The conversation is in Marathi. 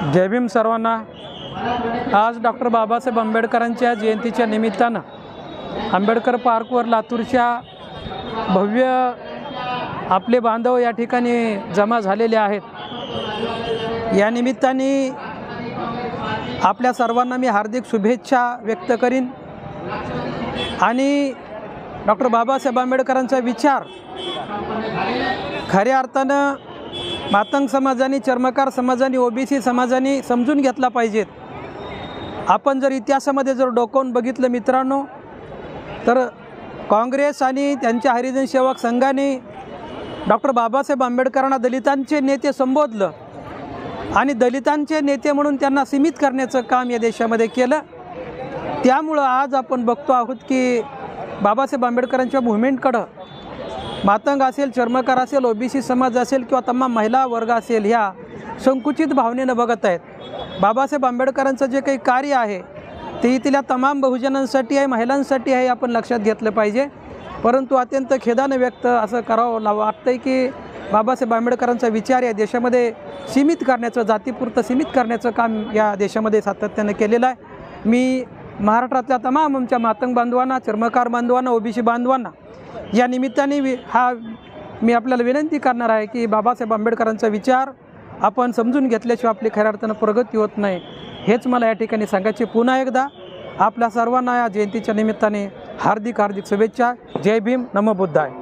जय भीम सर्वांना। आज डॉक्टर बाबासाहेब आंबेडकरांच्या जयंतीच्या निमित्तानं आंबेडकर पार्कवर लातूरच्या भव्य आपले बांधव या ठिकाणी जमा झालेले आहेत। या निमित्ताने आपल्या सर्वांना मी हार्दिक शुभेच्छा व्यक्त करीन आणि डॉक्टर बाबासाहेब आंबेडकरांचा विचार खऱ्या अर्थानं मातंग समाजाने, चर्मकार समाजाने, ओबीसी समाजाने समजून घेतला पाहिजेत। आपण जर इतिहासामध्ये जर डोकावून बघितलं मित्रांनो, तर काँग्रेस आणि त्यांच्या हरिजन सेवक संघाने डॉक्टर बाबासाहेब आंबेडकरांना दलितांचे नेते संबोधलं आणि दलितांचे नेते म्हणून त्यांना सीमित करण्याचं काम या देशामध्ये केलं। त्यामुळं आज आपण बघतो आहोत की बाबासाहेब आंबेडकरांच्या मुव्हमेंटकडं मातंग असेल, चर्मकार असेल, ओबीसी समाज असेल किंवा तमाम महिला वर्ग असेल, ह्या संकुचित भावनेनं बघत आहेत। बाबासाहेब आंबेडकरांचं जे काही कार्य आहे ते इथल्या तमाम बहुजनांसाठी आहे, महिलांसाठी आहे, आपण लक्षात घेतलं पाहिजे। परंतु अत्यंत खेदानं व्यक्त असं करावं वाटतंय की बाबासाहेब आंबेडकरांचा विचार या देशामध्ये सीमित करण्याचं, जातीपुरतं सीमित करण्याचं काम या देशामध्ये सातत्यानं केलेलं आहे। मी महाराष्ट्रातल्या तमाम आमच्या मातंग बांधवांना, चर्मकार बांधवांना, ओबीसी बांधवांना या निमित्ताने मी आपल्याला विनंती करणार आहे की बाबासाहेब आंबेडकरांचा विचार आपण समजून घेतल्याशिवाय आपली खऱ्या अर्थानं प्रगती होत नाही, हेच मला या ठिकाणी सांगायचे। पुन्हा एकदा आपल्या सर्वांना या जयंतीच्या निमित्ताने हार्दिक शुभेच्छा। जय भीम, नमो बुद्धाय।